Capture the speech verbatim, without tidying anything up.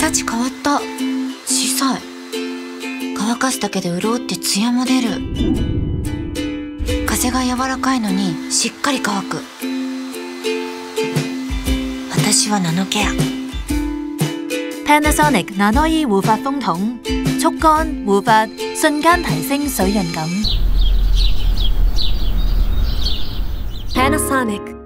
形変わった。小さい。乾かすだけで潤ってツヤも出る。風が柔らかいのにしっかり乾く。私はナノケア。 Panasonic Nano-E 護髮風筒，速乾護髮，瞬間提升水潤感。 Panasonic